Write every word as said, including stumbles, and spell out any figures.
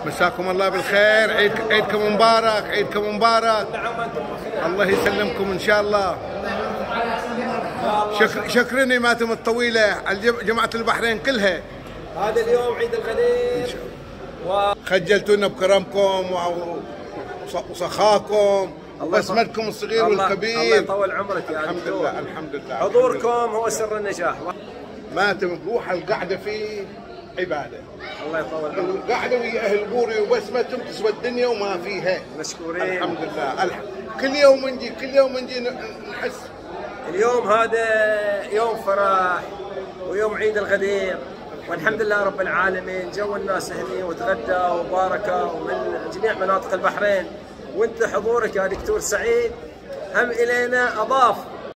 مساكم الله بالخير، عيد عيدكم مبارك، عيدكم مبارك. الله يسلمكم ان شاء الله. شكر شكرني ماتم الطويله على جماعه البحرين كلها. هذا اليوم عيد الغدير و... خجلتونا بكرمكم وسخاكم وبسمتكم الصغير الله والكبير. الله يطول عمرك يا الحمد دكتور. لله الحمد لله. حضوركم هو سر النجاح. ماتم بروح القعده فيه عباده. الله يطول عمرك. القعده ويا اهل بوري وبسمتهم تسوى الدنيا وما فيها. مشكورين. الحمد لله. الح... كل يوم نجي كل يوم نجي نحس. اليوم هذا يوم فرح ويوم عيد الغدير، والحمد لله رب العالمين. جو الناس هني وتغدى وباركة ومن جميع مناطق البحرين، وانت حضورك يا دكتور سعيد هم الينا اضاف